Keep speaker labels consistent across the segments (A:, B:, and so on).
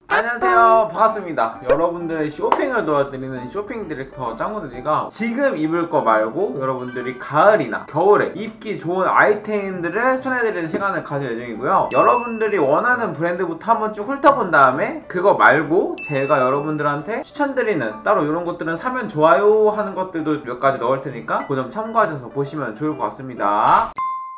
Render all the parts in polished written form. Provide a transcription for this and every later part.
A: 안녕하세요, 반갑습니다. 여러분들의 쇼핑을 도와드리는 쇼핑 디렉터 짱구드리가 지금 입을 거 말고 여러분들이 가을이나 겨울에 입기 좋은 아이템들을 추천해드리는 시간을 가질 예정이고요. 여러분들이 원하는 브랜드부터 한번 쭉 훑어본 다음에 그거 말고 제가 여러분들한테 추천드리는 따로 이런 것들은 사면 좋아요 하는 것들도 몇 가지 넣을 테니까 그 점 참고하셔서 보시면 좋을 것 같습니다.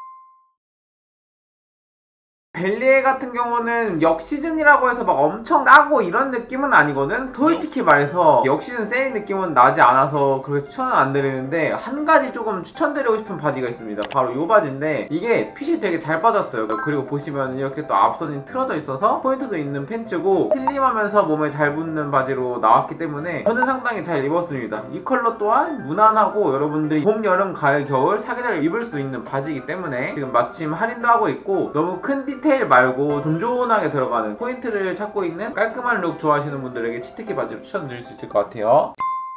A: 벨리에 같은 경우는 역시즌이라고 해서 막 엄청 싸고 이런 느낌은 아니거든? 솔직히 말해서 역시즌 세일 느낌은 나지 않아서 그렇게 추천은 안 드리는데 한 가지 조금 추천드리고 싶은 바지가 있습니다. 바로 이 바지인데 이게 핏이 되게 잘 빠졌어요. 그리고 보시면 이렇게 또 앞선이 틀어져 있어서 포인트도 있는 팬츠고 슬림하면서 몸에 잘 붙는 바지로 나왔기 때문에 저는 상당히 잘 입었습니다. 이 컬러 또한 무난하고 여러분들이 봄, 여름, 가을, 겨울 사계절 입을 수 있는 바지이기 때문에 지금 마침 할인도 하고 있고 너무 큰 디테일 말고 돈존하게 들어가는 포인트를 찾고 있는 깔끔한 룩 좋아하시는 분들에게 치트키 바지를 추천드릴 수 있을 것 같아요.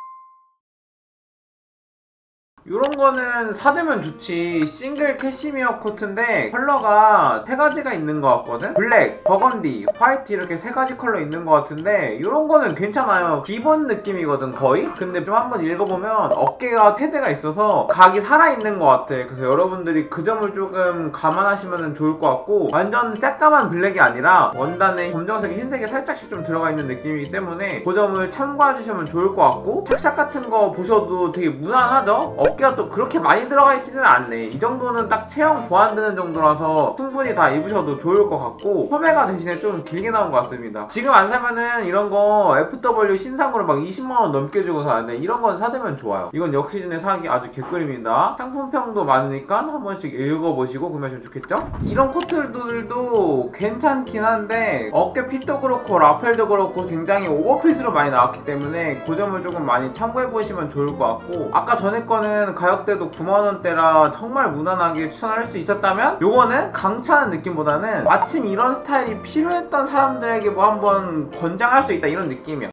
A: 이런 거는 사두면 좋지. 싱글 캐시미어 코트인데 컬러가 세 가지가 있는 것 같거든? 블랙, 버건디, 화이트 이렇게 세 가지 컬러 있는 것 같은데 이런 거는 괜찮아요. 기본 느낌이거든 거의? 근데 좀 한번 읽어보면 어깨가 패드가 있어서 각이 살아있는 것 같아. 그래서 여러분들이 그 점을 조금 감안하시면 좋을 것 같고 완전 새까만 블랙이 아니라 원단에 검정색에 흰색이 살짝씩 좀 들어가 있는 느낌이기 때문에 그 점을 참고해주시면 좋을 것 같고 착샷 같은 거 보셔도 되게 무난하죠? 어깨가 또 그렇게 많이 들어가 있지는 않네. 이 정도는 딱 체형 보완되는 정도라서 충분히 다 입으셔도 좋을 것 같고 소매가 대신에 좀 길게 나온 것 같습니다. 지금 안 사면은 이런 거 FW 신상으로 막 20만원 넘게 주고 사는데 이런 건 사두면 좋아요. 이건 역시즌에 사기 아주 개꿀입니다. 상품평도 많으니까 한 번씩 읽어보시고 구매하시면 좋겠죠? 이런 코트들도 괜찮긴 한데 어깨 핏도 그렇고 라펠도 그렇고 굉장히 오버핏으로 많이 나왔기 때문에 그 점을 조금 많이 참고해보시면 좋을 것 같고 아까 전에 거는 가격대도 9만원대라 정말 무난하게 추천할 수 있었다면 요거는 강추하는 느낌보다는 마침 이런 스타일이 필요했던 사람들에게 뭐 한번 권장할 수 있다 이런 느낌이야.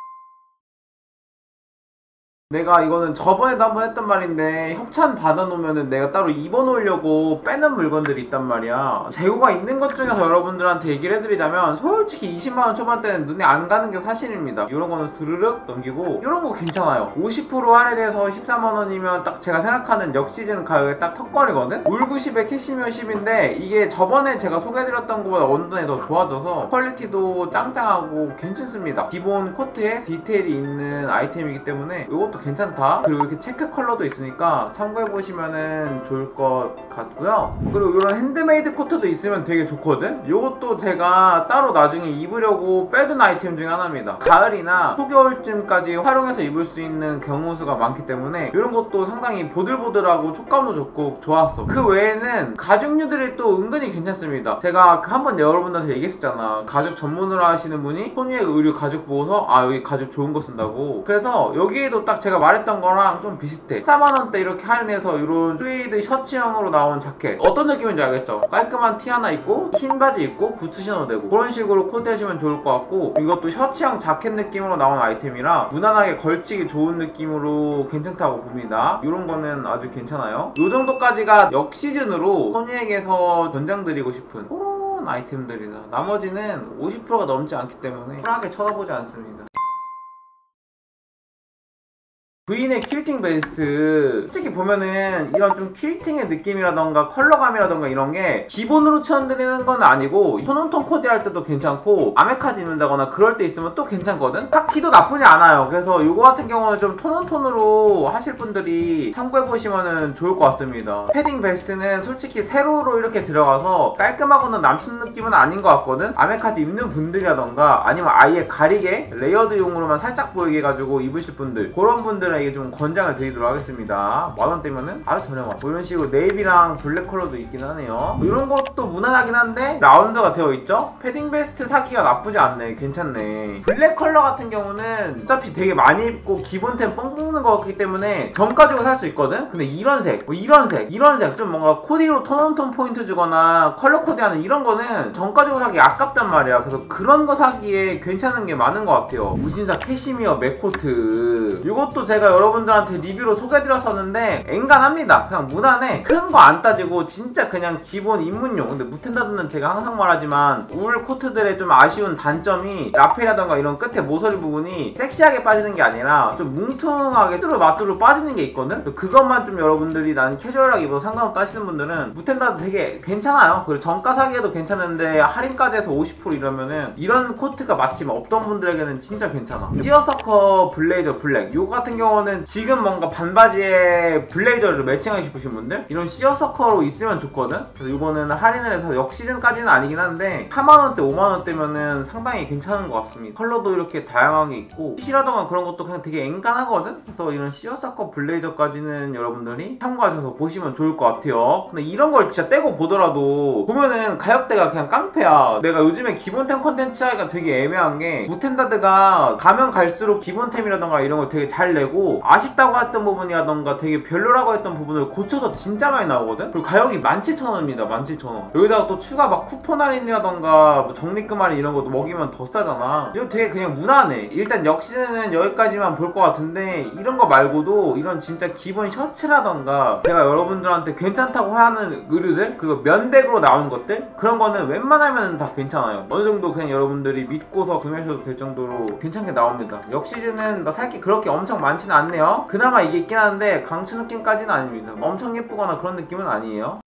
A: 내가 이거는 저번에도 한번 했던 말인데 협찬 받아놓으면은 내가 따로 입어놓으려고 빼는 물건들이 있단 말이야. 재고가 있는 것 중에서 여러분들한테 얘기를 해드리자면 솔직히 20만원 초반대는 눈에 안 가는 게 사실입니다. 이런 거는 스르륵 넘기고 이런 거 괜찮아요. 50% 할인해서 14만원이면 딱 제가 생각하는 역시즌 가격에 딱 턱걸이거든? 울90에 캐시미어 10인데 이게 저번에 제가 소개해드렸던 것보다 원단이 더 좋아져서 퀄리티도 짱짱하고 괜찮습니다. 기본 코트에 디테일이 있는 아이템이기 때문에 이것도 괜찮다. 그리고 이렇게 체크 컬러도 있으니까 참고해보시면 좋을 것 같고요. 그리고 이런 핸드메이드 코트도 있으면 되게 좋거든? 이것도 제가 따로 나중에 입으려고 빼둔 아이템 중에 하나입니다. 가을이나 초겨울쯤까지 활용해서 입을 수 있는 경우 수가 많기 때문에 이런 것도 상당히 보들보들하고 촉감도 좋고 좋았어. 그 외에는 가죽류들이 또 은근히 괜찮습니다. 제가 한번 여러분들한테 얘기했었잖아. 가죽 전문으로 하시는 분이 손위에 의류 가죽 보고서 아 여기 가죽 좋은 거 쓴다고. 그래서 여기에도 딱 제가 말했던 거랑 좀 비슷해. 14만원대 이렇게 할인해서 이런 스웨이드 셔츠형으로 나온 자켓 어떤 느낌인지 알겠죠? 깔끔한 티 하나 입고 흰 바지 입고 부츠 신어도 되고 그런 식으로 코디하시면 좋을 것 같고 이것도 셔츠형 자켓 느낌으로 나온 아이템이라 무난하게 걸치기 좋은 느낌으로 괜찮다고 봅니다. 이런 거는 아주 괜찮아요. 이 정도까지가 역시즌으로 소니에게서 권장드리고 싶은 그런 아이템들이다. 나머지는 50%가 넘지 않기 때문에 쿨하게 쳐다보지 않습니다. 부인의 퀼팅 베스트 솔직히 보면은 이런 좀 퀼팅의 느낌이라던가 컬러감이라던가 이런 게 기본으로 추천드리는 건 아니고 톤온톤 코디할 때도 괜찮고 아메카지 입는다거나 그럴 때 있으면 또 괜찮거든? 카키도 나쁘지 않아요. 그래서 이거 같은 경우는 좀 톤온톤으로 하실 분들이 참고해보시면 좋을 것 같습니다. 패딩 베스트는 솔직히 세로로 이렇게 들어가서 깔끔하고는 남친 느낌은 아닌 것 같거든? 아메카지 입는 분들이라던가 아니면 아예 가리게 레이어드용으로만 살짝 보이게 해가지고 입으실 분들 그런 분들은 이게 좀 권장을 드리도록 하겠습니다. 만원대면은 아주 저렴하고 뭐 이런 식으로 네이비랑 블랙 컬러도 있긴 하네요. 이런 것도 무난하긴 한데 라운드가 되어 있죠? 패딩 베스트 사기가 나쁘지 않네. 괜찮네. 블랙 컬러 같은 경우는 어차피 되게 많이 입고 기본템 뻥 뽑는 거 같기 때문에 정 가지고 살 수 있거든? 근데 이런 색, 뭐 이런 색 좀 뭔가 코디로 톤온톤 포인트 주거나 컬러 코디하는 이런 거는 정 가지고 사기 아깝단 말이야. 그래서 그런 거 사기에 괜찮은 게 많은 것 같아요. 무신사 캐시미어 맥코트 이것도 제가 제가 여러분들한테 리뷰로 소개해드렸었는데 엔간합니다. 그냥 무난해. 큰 거 안 따지고 진짜 그냥 기본 입문용. 근데 무텐다드는 제가 항상 말하지만 울 코트들의 좀 아쉬운 단점이 라펠이라던가 이런 끝에 모서리 부분이 섹시하게 빠지는 게 아니라 좀 뭉퉁하게 뚜루마뚜루 빠지는 게 있거든? 그것만 좀 여러분들이 난 캐주얼하게 입어도 상관없다 하시는 분들은 무텐다드 되게 괜찮아요. 그리고 정가 사기에도 괜찮은데 할인까지 해서 50% 이러면은 이런 코트가 마침 없던 분들에게는 진짜 괜찮아. 시어서커 블레이저 블랙 요거 같은 경우는 지금 뭔가 반바지에 블레이저를 매칭하고 싶으신 분들 이런 시어서커로 있으면 좋거든? 그래서 이거는 할인을 해서 역시즌까지는 아니긴 한데 4만원대 5만원대면은 상당히 괜찮은 것 같습니다. 컬러도 이렇게 다양하게 있고 핏이라던가 그런 것도 그냥 되게 엔간하거든? 그래서 이런 시어서커 블레이저까지는 여러분들이 참고하셔서 보시면 좋을 것 같아요. 근데 이런 걸 진짜 떼고 보더라도 보면은 가격대가 그냥 깡패야. 내가 요즘에 기본템 컨텐츠 하기가 되게 애매한 게 무텐다드가 가면 갈수록 기본템이라던가 이런 걸 되게 잘 내고 아쉽다고 했던 부분이라던가 되게 별로라고 했던 부분을 고쳐서 진짜 많이 나오거든? 그리고 가격이 17,000원입니다. 17,000원. 여기다가 또 추가 막 쿠폰 할인이라던가 뭐 적립금 할인 이런 것도 먹이면 더 싸잖아. 이거 되게 그냥 무난해. 일단 역시는 여기까지만 볼 것 같은데 이런 거 말고도 이런 진짜 기본 셔츠라던가 제가 여러분들한테 괜찮다고 하는 의류들 그리고 면백으로 나오는 것들 그런 거는 웬만하면 다 괜찮아요. 어느 정도 그냥 여러분들이 믿고서 구매하셔도 될 정도로 괜찮게 나옵니다. 역시즌은 살 게 그렇게 엄청 많지는 않네요. 그나마 이게 있긴 한데 강추 느낌까지는 아닙니다. 엄청 예쁘거나 그런 느낌은 아니에요.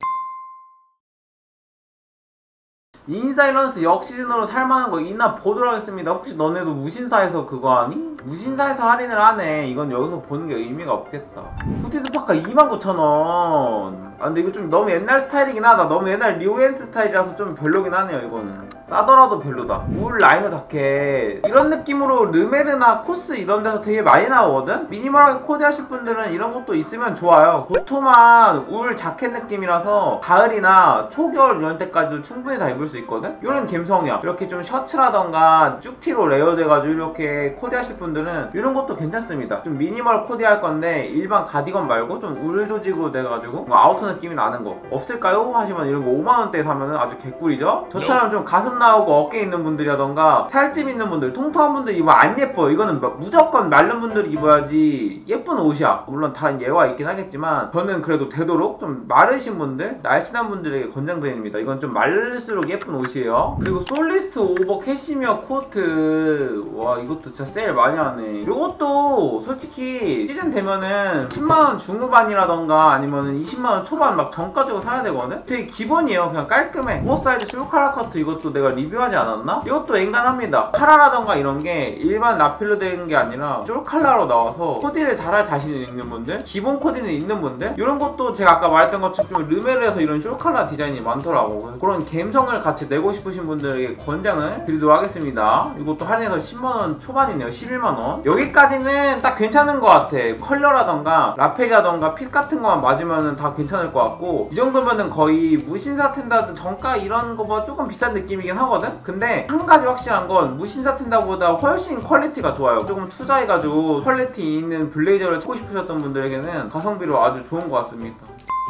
A: 인사이런스 역시즌으로 살만한 거 있나 보도록 하겠습니다. 혹시 너네도 무신사에서 그거 하니? 무신사에서 할인을 하네. 이건 여기서 보는 게 의미가 없겠다. 후디드 파카 29,000원. 아 근데 이거 좀 너무 옛날 스타일이긴 하다. 너무 옛날 리오엔스 스타일이라서 좀 별로긴 하네요. 이거는 싸더라도 별로다. 울 라이너 자켓 이런 느낌으로 르메르나 코스 이런 데서 되게 많이 나오거든? 미니멀하게 코디하실 분들은 이런 것도 있으면 좋아요. 도톰한 울 자켓 느낌이라서 가을이나 초겨울 이런 때까지도 충분히 다 입을 수 있거든? 이런 감성이야. 이렇게 좀 셔츠라던가 쭉티로 레이어돼가지고 이렇게 코디하실 분들은 이런 것도 괜찮습니다. 좀 미니멀 코디할 건데 일반 가디건 말고 좀 울 조직으로 돼가지고 뭐 아우터 느낌이 나는 거 없을까요? 하시면 이런 거 5만원대에 사면은 아주 개꿀이죠? 저처럼 좀 가슴 나오고 어깨 있는 분들이라던가 살집 있는 분들, 통통한 분들 입으면 안 예뻐요. 이거는 무조건 마른 분들이 입어야지 예쁜 옷이야. 물론 다른 예와 있긴 하겠지만 저는 그래도 되도록 좀 마르신 분들, 날씬한 분들에게 권장드립니다. 이건 좀 마를수록 예쁜 옷이에요. 그리고 솔리스 오버 캐시미어 코트 와 이것도 진짜 세일 많이 하네. 이것도 솔직히 시즌 되면은 10만원 중후반이라던가 아니면은 20만원 초반 막 정 가지고 사야 되거든? 되게 기본이에요. 그냥 깔끔해. 오버사이즈 숄카라 커트 이것도 내가 리뷰하지 않았나? 이것도 엔간합니다. 카라라던가 이런 게 일반 라필로 된 게 아니라 숄칼라로 나와서 코디를 잘할 자신이 있는 분들, 기본 코디는 있는 분들 이런 것도 제가 아까 말했던 것처럼 좀 르메르에서 이런 숄칼라 디자인이 많더라고. 그런 감성을 같이 내고 싶으신 분들에게 권장을 드리도록 하겠습니다. 이것도 할인해서 10만원 초반이네요. 11만원. 여기까지는 딱 괜찮은 것 같아. 컬러라던가 라펠이라던가 핏 같은 거만 맞으면 다 괜찮을 것 같고 이 정도면은 거의 무신사 텐다드 정가 이런 거보다 조금 비싼 느낌이긴 하거든? 근데 한 가지 확실한 건 무신사 텐다보다 훨씬 퀄리티가 좋아요. 조금 투자해가지고 퀄리티 있는 블레이저를 찾고 싶으셨던 분들에게는 가성비로 아주 좋은 것 같습니다.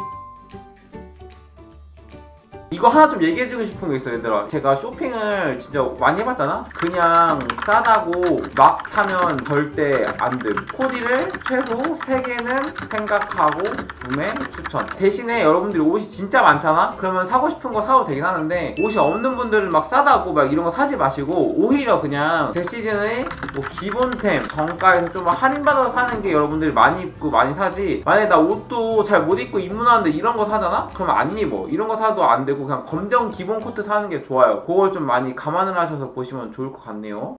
A: 이거 하나 좀 얘기해주고 싶은 게 있어요 얘들아. 제가 쇼핑을 진짜 많이 해봤잖아? 그냥 싸다고 막 사면 절대 안돼. 코디를 최소 3개는 생각하고 구매 추천. 대신에 여러분들이 옷이 진짜 많잖아? 그러면 사고 싶은 거 사도 되긴 하는데 옷이 없는 분들은 막 싸다고 막 이런 거 사지 마시고 오히려 그냥 제 시즌에 뭐 기본템 정가에서 좀 할인받아서 사는 게 여러분들이 많이 입고 많이 사지. 만약에 나 옷도 잘 못 입고 입문하는데 이런 거 사잖아? 그러면 안 입어. 이런 거 사도 안 되고 그냥 검정 기본 코트 사는 게 좋아요. 그걸 좀 많이 감안을 하셔서 보시면 좋을 것 같네요.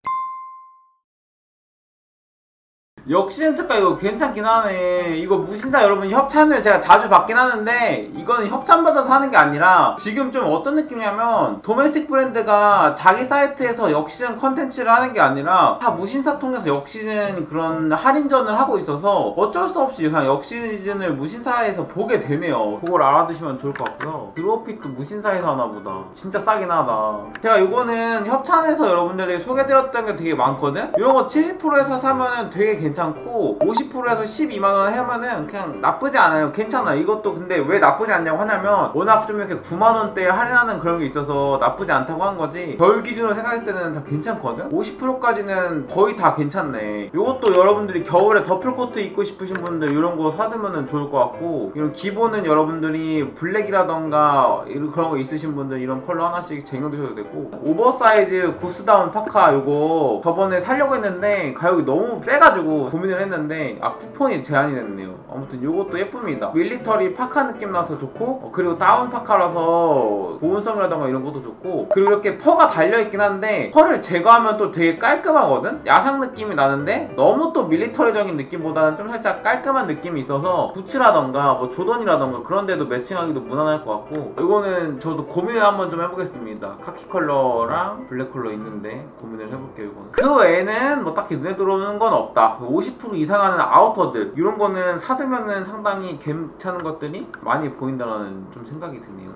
A: 역시즌 특가 이거 괜찮긴 하네. 이거 무신사 여러분 협찬을 제가 자주 받긴 하는데 이거는 협찬받아서 하는 게 아니라 지금 좀 어떤 느낌이냐면 도메스틱 브랜드가 자기 사이트에서 역시즌 컨텐츠를 하는 게 아니라 다 무신사 통해서 역시즌 그런 할인전을 하고 있어서 어쩔 수 없이 그냥 역시즌을 무신사에서 보게 되네요. 그걸 알아두시면 좋을 것 같고요. 드로핏도 무신사에서 하나보다 진짜 싸긴 하다. 제가 이거는 협찬해서 여러분들에게 소개드렸던 게 되게 많거든? 이런 거 70%에서 사면은 되게 괜찮아요. 괜찮고 50%에서 12만원 하면은 그냥 나쁘지 않아요. 괜찮아. 이것도 근데 왜 나쁘지 않냐고 하냐면 워낙 좀 이렇게 9만원대에 할인하는 그런 게 있어서 나쁘지 않다고 한 거지, 겨울 기준으로 생각할 때는 다 괜찮거든? 50%까지는 거의 다 괜찮네. 이것도 여러분들이 겨울에 더플코트 입고 싶으신 분들 이런 거 사두면은 좋을 것 같고, 이런 기본은 여러분들이 블랙이라던가 이런 그런 거 있으신 분들 이런 컬러 하나씩 쟁여두셔도 되고, 오버사이즈 구스다운 파카 이거 저번에 살려고 했는데 가격이 너무 세가지고 고민을 했는데 쿠폰이 제한이 됐네요. 아무튼 이것도 예쁩니다. 밀리터리 파카 느낌 나서 좋고, 그리고 다운 파카라서 보온성이라던가 이런 것도 좋고, 그리고 이렇게 펄가 달려있긴 한데 펄을 제거하면 또 되게 깔끔하거든? 야상 느낌이 나는데 너무 또 밀리터리적인 느낌보다는 좀 살짝 깔끔한 느낌이 있어서 부츠라던가 뭐 조던이라던가 그런 데도 매칭하기도 무난할 것 같고, 이거는 저도 고민을 한번 좀 해보겠습니다. 카키 컬러랑 블랙 컬러 있는데 고민을 해볼게요. 이거는 그 외에는 뭐 딱히 눈에 들어오는 건 없다. 50% 이상 하는 아우터들 이런 거는 사두면은 상당히 괜찮은 것들이 많이 보인다는 좀 생각이 드네요.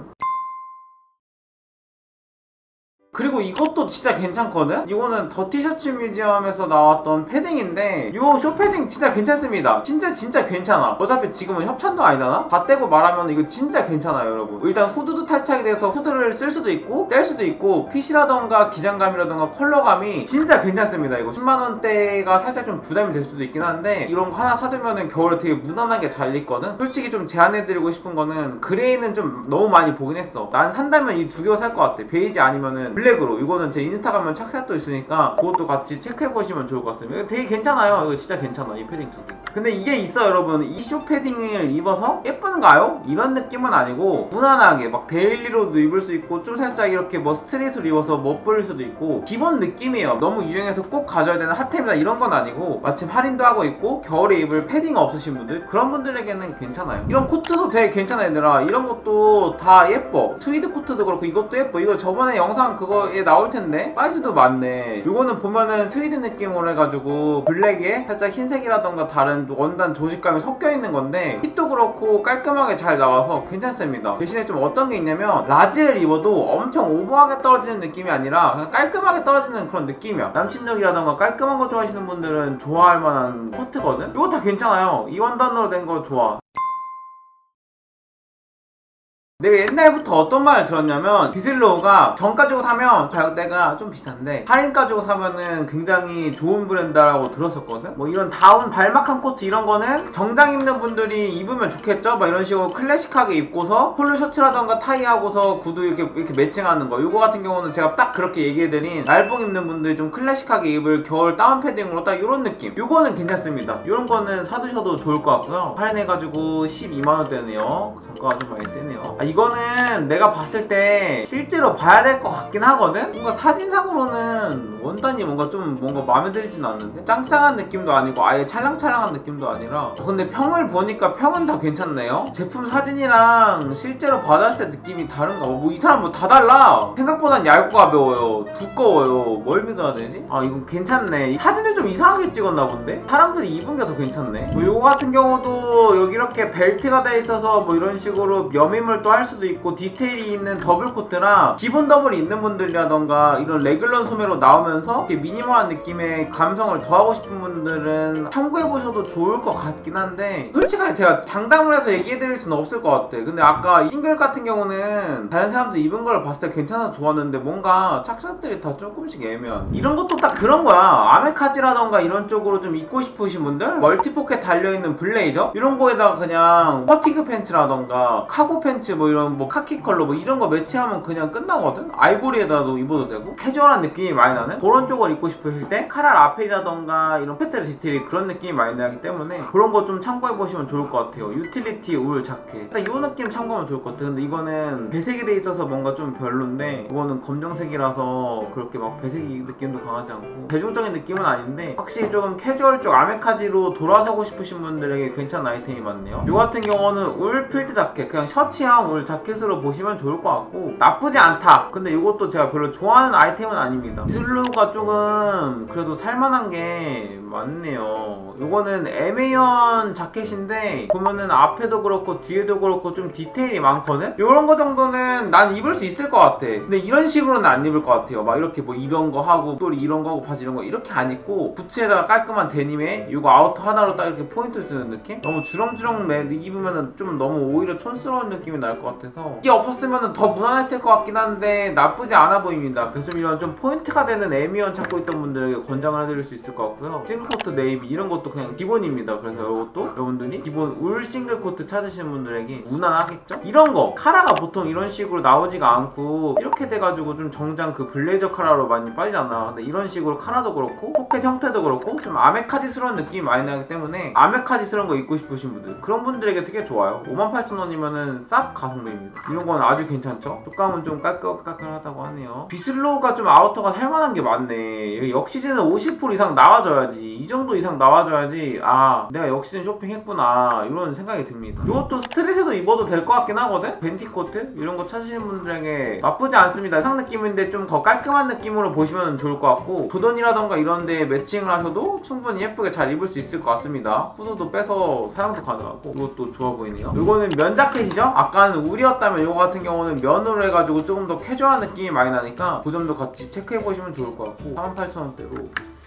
A: 그리고 이것도 진짜 괜찮거든? 이거는 더 티셔츠 뮤지엄에서 나왔던 패딩인데 이 쇼패딩 진짜 괜찮습니다. 진짜 괜찮아. 어차피 지금은 협찬도 아니잖아? 다 떼고 말하면 이거 진짜 괜찮아요, 여러분. 일단 후드도 탈착이 돼서 후드를 쓸 수도 있고 뗄 수도 있고, 핏이라던가 기장감이라던가 컬러감이 진짜 괜찮습니다. 이거 10만원대가 살짝 좀 부담이 될 수도 있긴 한데 이런 거 하나 사두면은 겨울에 되게 무난하게 잘 입거든? 솔직히 좀 제안해드리고 싶은 거는 그레이는 좀 너무 많이 보긴 했어. 난 산다면 이 두 개 살 것 같아. 베이지 아니면은 블랙으로. 이거는 제 인스타그램 착샷도 있으니까 그것도 같이 체크해보시면 좋을 것 같습니다. 이거 되게 괜찮아요. 이거 진짜 괜찮아, 이 패딩 두 개. 근데 이게 있어 여러분. 이 쇼 패딩을 입어서 예쁜가요? 이런 느낌은 아니고 무난하게 막 데일리로도 입을 수 있고, 좀 살짝 이렇게 뭐 스트릿으로 입어서 멋부릴 수도 있고, 기본 느낌이에요. 너무 유행해서 꼭 가져야 되는 핫템이다 이런 건 아니고, 마침 할인도 하고 있고 겨울에 입을 패딩 없으신 분들, 그런 분들에게는 괜찮아요. 이런 코트도 되게 괜찮아 얘들아. 이런 것도 다 예뻐. 트위드 코트도 그렇고 이것도 예뻐. 이거 저번에 영상 그거에 나올 텐데 사이즈도 많네. 이거는 보면은 트위드 느낌으로 해가지고 블랙에 살짝 흰색이라던가 다른 원단 조직감이 섞여 있는 건데 핏도 그렇고 깔끔하게 잘 나와서 괜찮습니다. 대신에 좀 어떤 게 있냐면 라지를 입어도 엄청 오버하게 떨어지는 느낌이 아니라 그냥 깔끔하게 떨어지는 그런 느낌이야. 남친룩이라던가 깔끔한 거 좋아하시는 분들은 좋아할 만한 코트거든? 이거 다 괜찮아요. 이 원단으로 된 거 좋아. 내가 옛날부터 어떤 말을 들었냐면, 비슬로우가 정 가지고 사면 가격대가 좀 비싼데 할인 가지고 사면은 굉장히 좋은 브랜드라고 들었었거든? 뭐 이런 다운 발막한 코트 이런 거는 정장 입는 분들이 입으면 좋겠죠? 막 이런 식으로 클래식하게 입고서 폴로 셔츠라던가 타이 하고서 구두 이렇게 매칭하는 거, 이거 같은 경우는 제가 딱 그렇게 얘기해드린 날봉 입는 분들이 좀 클래식하게 입을 겨울 다운 패딩으로 딱 이런 느낌, 이거는 괜찮습니다. 이런 거는 사두셔도 좋을 것 같고요. 할인해가지고 12만원대네요 정가가 좀 많이 세네요. 이거는 내가 봤을 때 실제로 봐야 될 것 같긴 하거든? 뭔가 사진상으로는 원단이 뭔가 마음에 들진 않는데? 짱짱한 느낌도 아니고 아예 찰랑찰랑한 느낌도 아니라. 근데 평을 보니까 평은 다 괜찮네요? 제품 사진이랑 실제로 받았을 때 느낌이 다른가? 뭐 이 사람 뭐 다 달라! 생각보단 얇고 가벼워요. 두꺼워요. 뭘 믿어야 되지? 이건 괜찮네. 사진을 좀 이상하게 찍었나 본데? 사람들이 입은 게 더 괜찮네. 뭐 이거 같은 경우도 여기 이렇게 벨트가 돼 있어서 뭐 이런 식으로 여밈을 또 할 수도 있고, 디테일이 있는 더블 코트랑 기본 더블이 있는 분들이라던가 이런 레귤런 소매로 나오면서 이렇게 미니멀한 느낌의 감성을 더하고 싶은 분들은 참고해보셔도 좋을 것 같긴 한데, 솔직하게 제가 장담을 해서 얘기해드릴 수는 없을 것 같아. 근데 아까 이 싱글 같은 경우는 다른 사람들 입은 걸 봤을 때 괜찮아서 좋았는데 뭔가 착샷들이 다 조금씩 애매한, 이런 것도 딱 그런 거야. 아메카지라던가 이런 쪽으로 좀 입고 싶으신 분들, 멀티포켓 달려있는 블레이저 이런 거에다가 그냥 퍼티그 팬츠라던가 카고 팬츠 뭐 이런 뭐 카키 컬러 뭐 이런 거 매치하면 그냥 끝나거든? 아이보리에다도 입어도 되고 캐주얼한 느낌이 많이 나는 그런 쪽을 입고 싶으실 때 카랄 아펠이라던가 이런 페트럴 디테일이 그런 느낌이 많이 나기 때문에 그런 거 좀 참고해보시면 좋을 것 같아요. 유틸리티 울 자켓 딱 이 느낌 참고하면 좋을 것 같아요. 근데 이거는 배색이 돼 있어서 뭔가 좀 별론데, 이거는 검정색이라서 그렇게 막 배색이 느낌도 강하지 않고 대중적인 느낌은 아닌데 확실히 조금 캐주얼 쪽 아메카지로 돌아서고 싶으신 분들에게 괜찮은 아이템이 많네요. 이 같은 경우는 울 필드 자켓, 그냥 셔츠형 울 올 자켓으로 보시면 좋을 것 같고 나쁘지 않다. 근데 이것도 제가 별로 좋아하는 아이템은 아닙니다. 비슬로우가 조금 그래도 살만한 게 많네요. 이거는 에메이언 자켓인데 보면은 앞에도 그렇고 뒤에도 그렇고 좀 디테일이 많거든? 이런 거 정도는 난 입을 수 있을 것 같아. 근데 이런 식으로는 안 입을 것 같아요. 막 이렇게 뭐 이런 거 하고 또 이런 거 하고 바지 이런 거 이렇게 안 입고 부츠에다가 깔끔한 데님에 이거 아우터 하나로 딱 이렇게 포인트 주는 느낌? 너무 주렁주렁 입으면은 좀 너무 오히려 촌스러운 느낌이 날 것 같아서 이게 없었으면 더 무난했을 것 같긴 한데 나쁘지 않아 보입니다. 그래서 이런 좀 포인트가 되는 에미언 찾고 있던 분들에게 권장을 해드릴 수 있을 것 같고요. 싱글코트 네이비 이런 것도 그냥 기본입니다. 그래서 이것도 여러분들이 기본 울 싱글코트 찾으시는 분들에게 무난하겠죠? 이런 거 카라가 보통 이런 식으로 나오지가 않고 이렇게 돼가지고 좀 정장 그 블레이저 카라로 많이 빠지잖아. 근데 이런 식으로 카라도 그렇고 포켓 형태도 그렇고 좀 아메카지스러운 느낌이 많이 나기 때문에 아메카지스러운 거 입고 싶으신 분들 그런 분들에게 되게 좋아요. 58,000원이면은 쌉 가성비입니다. 이런 건 아주 괜찮죠? 촉감은 좀 깔끔하다고 하네요. 비슬로우가 좀 아우터가 살만한 게 많네. 역시즌은 50% 이상 나와줘야지. 이 정도 이상 나와줘야지 아 내가 역시즌 쇼핑했구나 이런 생각이 듭니다. 이것도 스트릿에도 입어도 될 것 같긴 하거든? 벤티코트? 이런 거 찾으시는 분들에게 나쁘지 않습니다. 상 느낌인데 좀 더 깔끔한 느낌으로 보시면 좋을 것 같고 조던이라던가 이런 데 매칭을 하셔도 충분히 예쁘게 잘 입을 수 있을 것 같습니다. 후드도 빼서 사용도 가능하고 이것도 좋아 보이네요. 이거는 면 자켓이죠? 아까는 울이었다면 이거 같은 경우는 면으로 해가지고 조금 더 캐주얼한 느낌이 많이 나니까 그 점도 같이 체크해보시면 좋을 것 같고 48,000원대로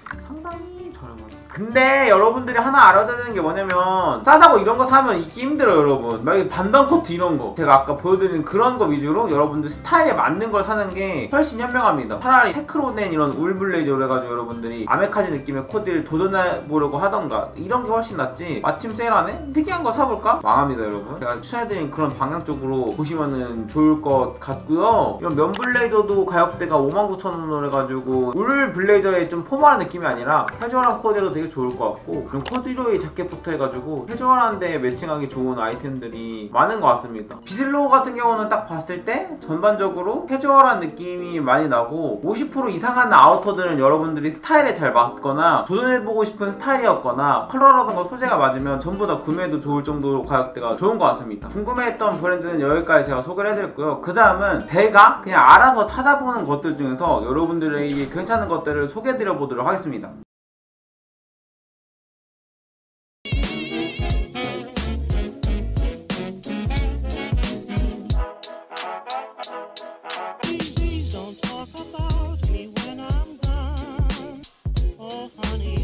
A: 상당히 저렴하다. 근데 여러분들이 하나 알아야 되는 게 뭐냐면 싸다고 이런 거 사면 입기 힘들어요 여러분. 만약에 반반 코트 이런 거 제가 아까 보여드린 그런 거 위주로 여러분들 스타일에 맞는 걸 사는 게 훨씬 현명합니다. 차라리 체크로 된 이런 울 블레이저를 해가지고 여러분들이 아메카지 느낌의 코디를 도전해보려고 하던가 이런 게 훨씬 낫지 마침 세일하네? 특이한 거 사볼까? 망합니다 여러분. 제가 추천해드린 그런 방향 쪽으로 보시면은 좋을 것 같고요. 이런 면 블레이저도 가격대가 59,000원으로 해가지고 울 블레이저의 좀 포멀한 느낌이 아니라 캐주얼한 코디로 되게 좋을 것 같고 그럼 코듀로이 자켓부터 해가지고 캐주얼한데 매칭하기 좋은 아이템들이 많은 것 같습니다. 비슬로우 같은 경우는 딱 봤을 때 전반적으로 캐주얼한 느낌이 많이 나고 50% 이상한 아우터들은 여러분들이 스타일에 잘 맞거나 도전해보고 싶은 스타일이었거나 컬러라던가 소재가 맞으면 전부 다 구매해도 좋을 정도로 가격대가 좋은 것 같습니다. 궁금해했던 브랜드는 여기까지 제가 소개를 해드렸고요. 그 다음은 제가 그냥 알아서 찾아보는 것들 중에서 여러분들에게 괜찮은 것들을 소개해드려 보도록 하겠습니다.
B: Please don't talk about me when I'm gone. Oh, honey.